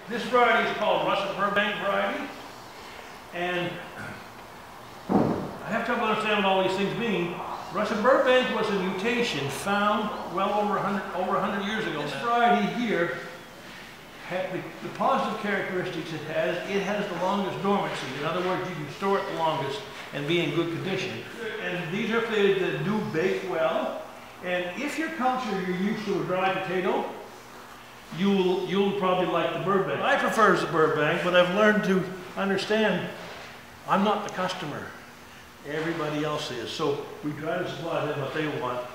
This variety is called Russet Burbank variety, and I have trouble understanding what all these things mean. Russet Burbank was a mutation found well over 100 years ago. This variety here, the positive characteristics it has the longest dormancy. In other words, you can store it the longest and be in good condition. And these are potatoes that do bake well. And if your culture you're used to a dry potato, you'll probably like the Burbank. I prefer the Burbank, but I've learned to understand I'm not the customer. Everybody else is. So we try to supply them what they want.